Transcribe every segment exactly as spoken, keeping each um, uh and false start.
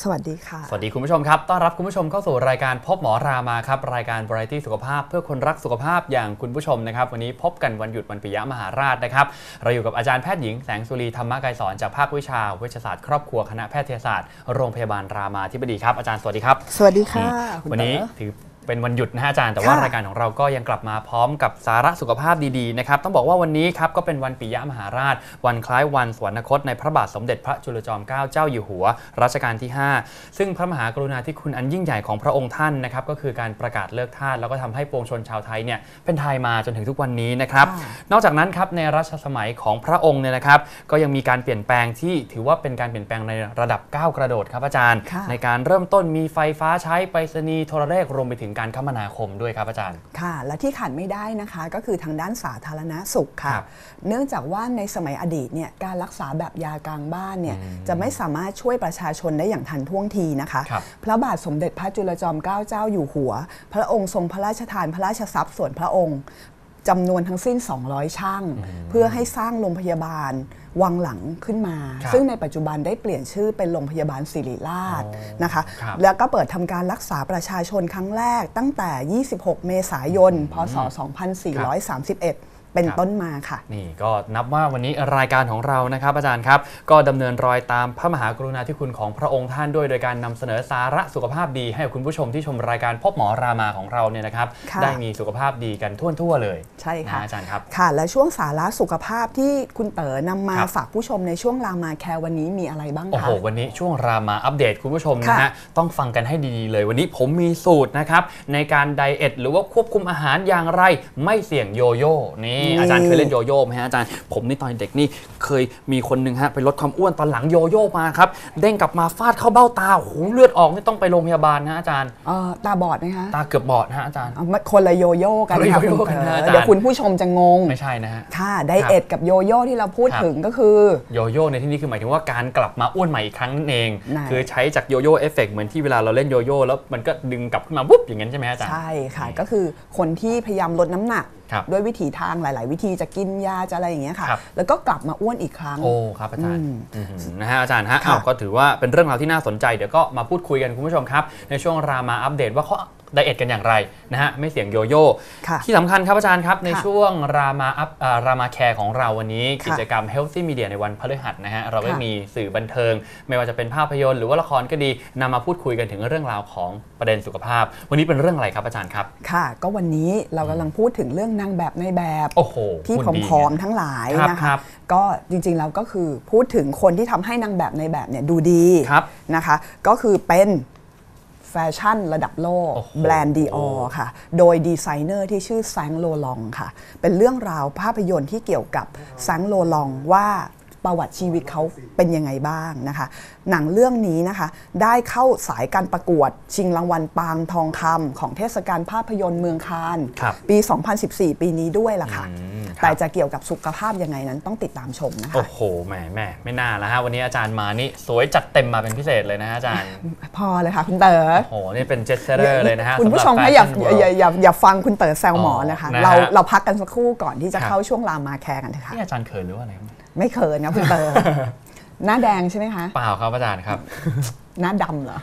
วัสดีค่ะสวัสดีคุณผู้ชมครับต้อนรับคุณผู้ชมเข้าสู่รายการพบหมอรามาครับรายการวาไรตี้สุขภาพเพื่อคนรักสุขภาพอย่างคุณผู้ชมนะครับวันนี้พบกันวันหยุดวันปิยมหาราชนะครับเราอยู่กับอาจารย์แพทย์หญิงแสงสุรีธรรมกายสอนจากภาควิชาเวชศาสตร์ครอบครัวคณะแพทยศาสตร์โรงพยาบาลรามาธิบดีครับอาจารย์สวัสดีครับสวัสดีค่ะวันนี้ถือเป็นวันหยุดนะฮะอาจารย์แต่ว่ารายการของเราก็ยังกลับมาพร้อมกับสาระสุขภาพดีๆนะครับต้องบอกว่าวันนี้ครับก็เป็นวันปิยมหาราชวันคล้ายวันสวรรคตในพระบาทสมเด็จพระจุลจอมเกล้าเจ้าอยู่หัวรัชกาลที่ห้าซึ่งพระมหากรุณาธิคุณอันยิ่งใหญ่ของพระองค์ท่านนะครับก็คือการประกาศเลิกทาสแล้วก็ทำให้ปวงชนชาวไทยเนี่ยเป็นไทยมาจนถึงทุกวันนี้นะครับนอกจากนั้นครับในรัชสมัยของพระองค์เนี่ยนะครับก็ยังมีการเปลี่ยนแปลงที่ถือว่าเป็นการเปลี่ยนแปลงในระดับก้าวกระโดดครับอาจารย์ในการเริ่มต้นมีไฟฟ้าใช้ไปรษณีย์โทรเลขรวมไปถึงการคมนาคมด้วยครับอาจารย์ค่ะและที่ขาดไม่ได้นะคะก็คือทางด้านสาธารณสุขค่ะเนื่องจากว่าในสมัยอดีตเนี่ยการรักษาแบบยากลางบ้านเนี่ยจะไม่สามารถช่วยประชาชนได้อย่างทันท่วงทีนะคะพระบาทสมเด็จพระจุลจอมเกล้าเจ้าอยู่หัวพระองค์ทรงพระราชทานพระราชทรัพย์ส่วนพระองค์จำนวนทั้งสิ้นสองร้อยช่างเพื่อให้สร้างโรงพยาบาลวังหลังขึ้นมาซึ่งในปัจจุบันได้เปลี่ยนชื่อเป็นโรงพยาบาลศิริราชนะคะแล้วก็เปิดทำการรักษาประชาชนครั้งแรกตั้งแต่ยี่สิบหกเมษายนพศสองพันสี่ร้อยสามสิบเอ็ดเป็นต้นมาค่ะนี่ก็นับว่าวันนี้รายการของเรานะครับอาจารย์ครับก็ดำเนินรอยตามพระมหากรุณาธิคุณของพระองค์ท่านด้วยโดยการนำเสนอสาระสุขภาพดีให้คุณผู้ชมที่ชมรายการพบหมอรามาของเราเนี่ยนะครับได้มีสุขภาพดีกันทั่วๆเลยใช่ค่ะอาจารย์ครับค่ะและช่วงสาระสุขภาพที่คุณเต๋อนำมาฝากผู้ชมในช่วงรามาแคร์วันนี้มีอะไรบ้างคะโอ้โหวันนี้ช่วงรามาอัปเดตคุณผู้ชมนะฮะต้องฟังกันให้ดีๆเลยวันนี้ผมมีสูตรนะครับในการไดเอทหรือว่าควบคุมอาหารอย่างไรไม่เสี่ยงโยโย่นี่อาจารย์เคยเล่นโยโย่ไหมฮะอาจารย์ผมนี่ตอนเด็กนี่เคยมีคนหนึ่งฮะไปลดความอ้วนตอนหลังโยโย่มาครับเด้งกลับมาฟาดเข้าเบ้าตาหูเลือดออกนี่ต้องไปโรงพยาบาลนะอาจารย์ตาบอดไหมคะตาเกือบบอดฮะอาจารย์คนละโยโย่กันค่ะเดี๋ยวคุณผู้ชมจะงงไม่ใช่นะฮะค่ะไดเอทกับโยโย่ที่เราพูดถึงก็คือโยโย่ในที่นี้คือหมายถึงว่าการกลับมาอ้วนใหม่อีกครั้งนั่นเองคือใช้จากโยโย่เอฟเฟกต์เหมือนที่เวลาเราเล่นโยโย่แล้วมันก็ดึงกลับขึ้นมาปุ๊บอย่างนั้นใช่ไหมอาจารย์ใช่ค่ะก็คือคนที่พยายามลดน้ำหนักด้วยวิถีทางหลายๆวิธีจะกินยาจะอะไรอย่างเงี้ยค่ะแล้วก็กลับมาอ้วนอีกครั้งโอ้ครับอาจารย์นะฮะอาจารย์ฮะก็ถือว่าเป็นเรื่องราวที่น่าสนใจเดี๋ยวก็มาพูดคุยกันคุณผู้ชมครับในช่วงรามาอัปเดตว่าเขาไดเอทกันอย่างไรนะฮะไม่เสี่ยงโยโย่ที่สำคัญครับอาจารย์ครับในช่วงรามาอัพรามาแคร์ของเราวันนี้กิจกรรม Healthy Media ในวันพฤหัสนะฮะเราก็มีสื่อบันเทิงไม่ว่าจะเป็นภาพยนตร์หรือว่าละครก็ดีนำมาพูดคุยกันถึงเรื่องราวของประเด็นสุขภาพวันนี้เป็นเรื่องอะไรครับอาจารย์ครับค่ะก็วันนี้เรากำลังพูดถึงเรื่องนางแบบในแบบที่ผอมๆทั้งหลายนะคะก็จริงๆเราก็คือพูดถึงคนที่ทำให้นางแบบในแบบเนี่ยดูดีนะคะก็คือเป็นแฟชั่นระดับโลกแบรนด์ Dior ค่ะโดยดีไซเนอร์ที่ชื่อแซงโลลองค่ะเป็นเรื่องราวภาพยนตร์ที่เกี่ยวกับแซงโลลองว่าประวัติชีวิตเขาเป็นยังไงบ้างนะคะหนังเรื่องนี้นะคะได้เข้าสายการประกวดชิงรางวัลปางทองคำของเทศกาลภาพยนตร์เมืองคานปีสองพันสิบสี่ปีนี้ด้วยล่ะค่ะแต่จะเกี่ยวกับสุขภาพยังไงนั้นต้องติดตามชมนะคะโอ้โหแหมแม่ไม่น่าแล้วฮะวันนี้อาจารย์มานี่สวยจัดเต็มมาเป็นพิเศษเลยนะอาจารย์พอเลยค่ะคุณเต๋อโอ้โหนี่เป็นเจสเซอร์เลยนะฮะคุณผู้ชมให้อย่าอย่าอย่าอย่าฟังคุณเต๋อแซวหมอนะคะเราเราพักกันสักครู่ก่อนที่จะเข้าช่วงรามาแคร์กันเถอะค่ะนี่อาจารย์เคยหรือว่าอะไรไม่เคยนะคุณเต๋อหน้าแดงใช่ไหมคะเปล่าครับอาจารย์ครับหน้าดำเหรอ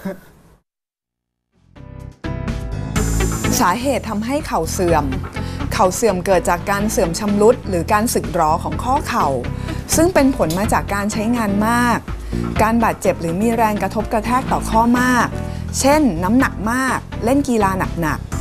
สาเหตุทำให้เข่าเสื่อมเข่าเสื่อมเกิดจากการเสื่อมชำรุดหรือการสึกหรอของข้อเข่าซึ่งเป็นผลมาจากการใช้งานมากการบาดเจ็บหรือมีแรงกระทบกระแทกต่อข้อมากเช่นน้ำหนักมากเล่นกีฬาหนักๆ